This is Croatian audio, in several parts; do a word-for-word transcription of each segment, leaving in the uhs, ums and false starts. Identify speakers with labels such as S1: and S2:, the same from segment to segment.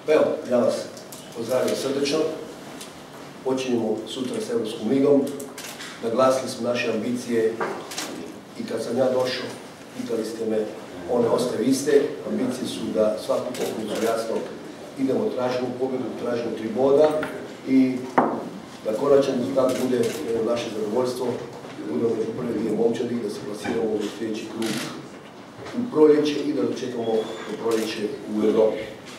S1: Pa evo, ja vas pozdravljam srdečno. Počinjemo sutra s Europskom ligom. Naglasili smo naše ambicije i kad sam ja došao, pitali ste me, one ostaju iste. Ambicije su da svaku utakmicu jasno idemo, tražimo pobjedu, tražimo tri boda i da konačan rezultat bude naše zadovoljstvo, da budemo među prvi dvije momčadi, da se plasiramo u sljedeći krug u proljeće i da dočekamo do proljeće u Europi.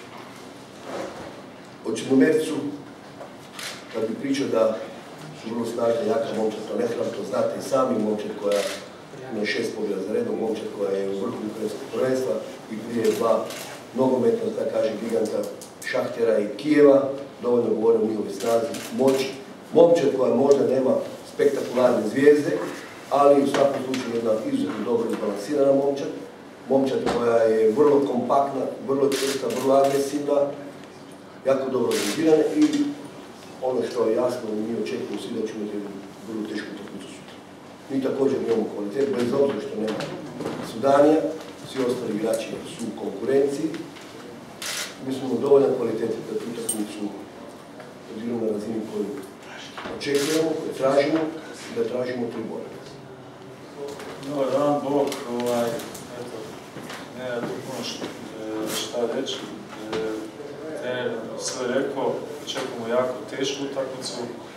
S1: O Črnomercu, kad bi pričao da su vrlo snažna, jaka momčad, to ne trebam, to znate i sami, momčad koja ima šest pobjeda za redom, momčad koja je u vrhu ukrajinskog prvenstva i prije dva nogometna, da kažem, giganta Šahtjera i Kijeva, dovoljno govore o njihovoj snazi, moći. Momčad koja možda nema spektakularne zvijezde, ali u svakom slučaju jedna izuzetno dobro izbalansirana momčad. Momčad koja je vrlo kompaktna, vrlo čvrsta, vrlo agresivna, jako dobro organizirana i ono što je jasno, mi očekujemo svi da ćemo imati vrlo tešku utakmicu sutra. Mi također imamo kvalitet, bez obzira što nema Sudanija, svi ostali igrači su u konkurenciji. Mi smo dovoljno kvaliteti da tu utakmicu odigramo na razini koju očekujemo, koju tražimo i da tražimo tri boda.
S2: Dobar dan, Bog, ovaj, eto, nema tu puno šta reći. Trener sve rekao, očekujemo jako tešku utakmicu.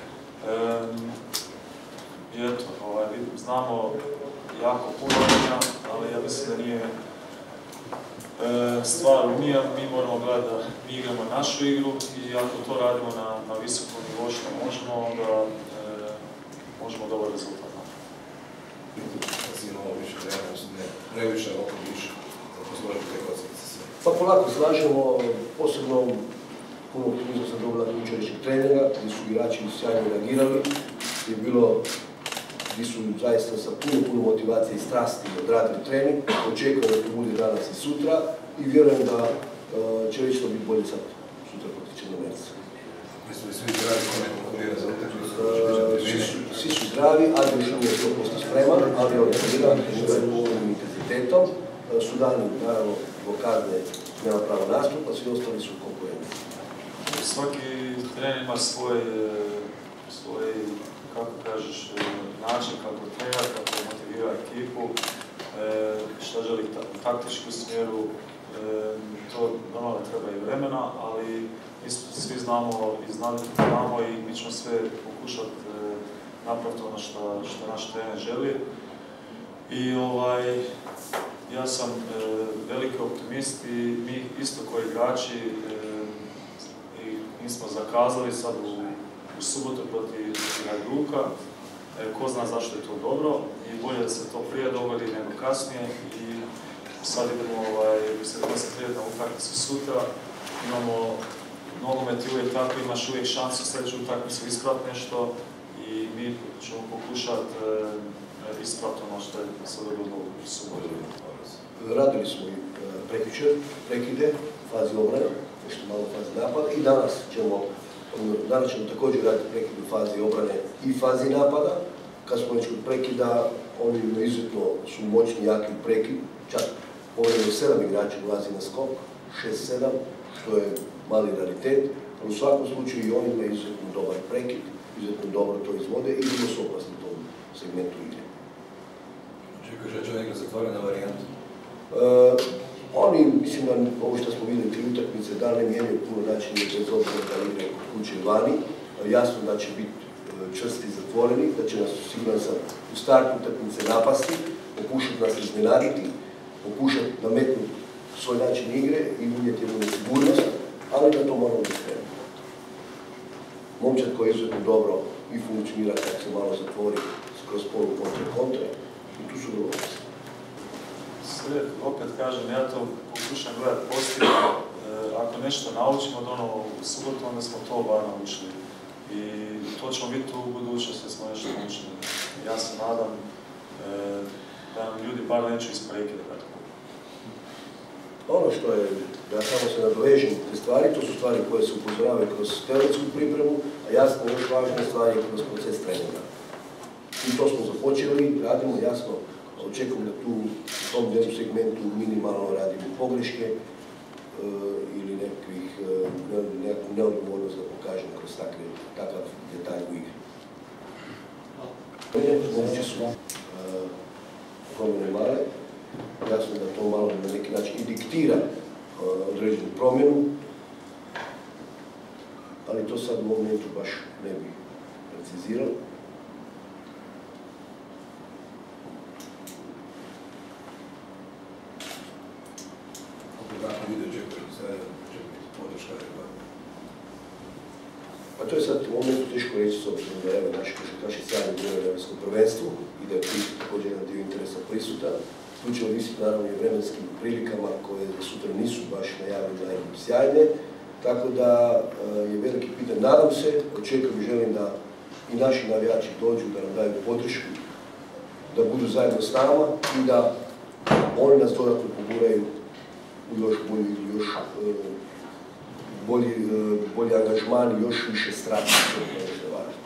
S2: I eto, ovaj, znamo jako puno njega, ali ja mislim da nije stvar u nije, mi moramo gledati da mi igramo našu igru i ako to radimo na, na visokom nivou što možemo, onda e, možemo dobar rezultat napraviti.
S3: Imamo više vremena, ne previše, oko više, ako složiti te kockice sve.
S1: Pa polako slažemo, posebno puno optimizma sam dobila od jučerašnjeg trenera, gdje su igrači sjajno reagirali, je bilo gdje su zaista sa puno, puno motivacije i strasti odradili trening. Očekujem da to bude danas i sutra i vjerujem da uh, će već to biti bolje sad sutra protiv Črnomerca.
S3: Mislim da svi zdravi kome konkurira za utakmicu?
S1: Svi su zdravi, Adil još nije sto posto spreman, ali on trenira, trenira u ovom intenzitetom. Sudan, naravno, blokadne nema pravo nastupa, svi ostali su konkurenti.
S2: Svaki trener ima svoj, svoj kako kažeš, način kako trenira, kako motivira ekipu, šta želi u taktičkom smjeru, to normalno treba i vremena, ali mi svi znamo i znamo i mi ćemo sve pokušati napraviti ono što, što naš trener želi. I ovaj, ja sam veliki optimist i mi isto koji igrači i mi smo zakazali sad u u subotu protiv Hajduka. E, ko zna zašto je to dobro i bolje da se to prije dogodi nego kasnije i sad idemo ovaj, se koncentrirati na utakmicu sutra. Imamo nogomet i uvijek tako, imaš uvijek šansu sljedeću utakmicu ispraviti nešto i mi ćemo pokušati e, ispraviti ono što je se dogodilo u subotu.
S1: Radili smo i prekjučer, prekide, fazi obrane, nešto malo fazi napada i danas ćemo Danas ćemo također raditi prekid u fazi obrane i fazi napada. Kad smo već kod prekida, oni izuzetno su moćni, jaki prekid. Čak povredno sedam igrača ulazi na skok, šest sedam, što je mali raritet. Ali u svakom slučaju i oni imaju izuzetno dobar prekid, izuzetno dobro to izvode i vrlo su opasni u tom segmentu igre.
S3: Očekuješ da će ovdje zatvorena varijanta?
S1: Oni, mislim da ovo što smo vidjeli tri utakmice, da ne mijenjaju puno načinje bez obzira da igre kod kuće vani. Jasno da će biti čvrsti i zatvoreni, da će nas siguran sam u startu utakmice napasti, pokušati nas iznenaditi, pokušati nametnuti svoj način igre i unijeti jednu nesigurnost, ali da to moramo biti spremni. Momčad koji je izuzetno dobro i funkcionira kako se malo zatvori kroz polu kontra kontra i tu su vrlo opasni.
S2: Sve, opet kažem, ja to pokušam gledati pozitivno. E, ako nešto naučimo od ono u subotu, onda smo to bar naučili. I to ćemo biti u budućnosti da smo nešto naučili. Ja se nadam e, da nam ljudi bar neće iz prekida.
S1: Ono što je, da samo se nadovežem te stvari, to su stvari koje se upozoravaju kroz teoretsku pripremu, a jasno još važne stvari kroz proces treninga. I to smo započeli, radimo jasno. Očekujem da tu u tom jednom segmentu minimalno radimo pogreške e, ili neke nekakvih, nekakvu neodgovornost da pokažemo kroz takve, takav detalj u igri. Moguće su promjene male, jasno da to malo na neki način i diktira određenu promjenu, ali to sad u ovom momentu baš ne bi precizirao.
S3: Kako video očekujete sada, će biti podrška rekla?
S1: Pa to je sad u momentu teško reći, s obzirom da je naš košarkaši sjajni dio na europskom prvenstvu i da je također jedan dio interesa prisutan. Tu će ovisiti naravno i vremenskim prilikama koje za sutra nisu baš najavljene sjajne, tako da je veliki pitanje. Nadam se, očekujem i želim da i naši navijači dođu, da nam daju podršku, da budu zajedno s nama i da oni nas dodatno poguraju u još bolji, još bolji, bolji angažman i još više strategije što je važno.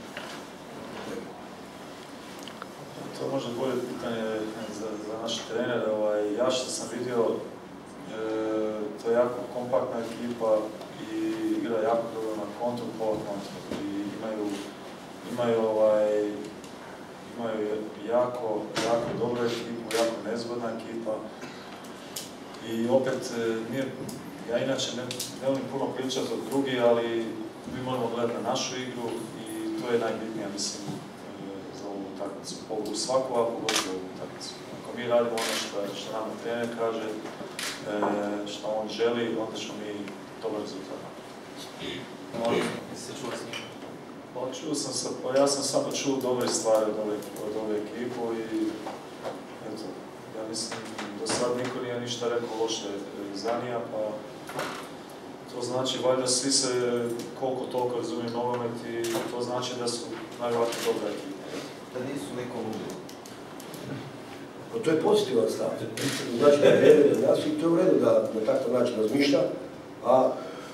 S2: To možda bolje pitanje za, za naš trener. Ovaj, ja što sam vidio, e, to je jako kompaktna ekipa i igra jako dobro na kontru, pola kontru. I imaju, imaju, ovaj, imaju jako, jako dobru ekipu, jako nezgodna ekipa. I opet, nije, ja inače ne, ne volim puno pričati od drugih, ali mi moramo gledati na našu igru i to je najbitnije, mislim, za ovu utakmicu. U svaku ovakvu pogotovo ovu utakmicu. Ako mi radimo ono što, što nam trener kaže, što on želi, onda ćemo mi dobar rezultat.
S4: Jeste čuli s njim?
S2: Pa čuo sam se, pa ja sam samo čuo dobre stvari od ove, od ove ekipu i eto, ja mislim, do sad niko nije ništa rekao loše za njega, pa to znači valjda svi se koliko toliko razumiju nogomet i to znači da su najvjerojatnije dobra ekipa.
S4: Da nisu nekom ludi.
S1: Pa to je pozitivan stav. Znači da je vjeruje da nas i to je u redu da na takav način razmišlja, a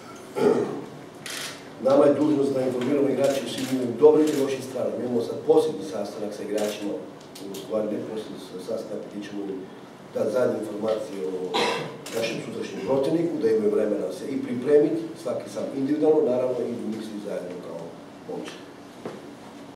S1: nama je dužnost da informiramo igrače u svim imaju dobrih i loših strana. Mi imamo sad posljednji sastanak sa igračima, u stvari ne posljednji sastanak gdje ćemo dati zadnje informacije o našem sutrašnjem protivniku, da imaju vremena se i pripremiti, svaki sam individualno, naravno i misli zajedno kao momčad.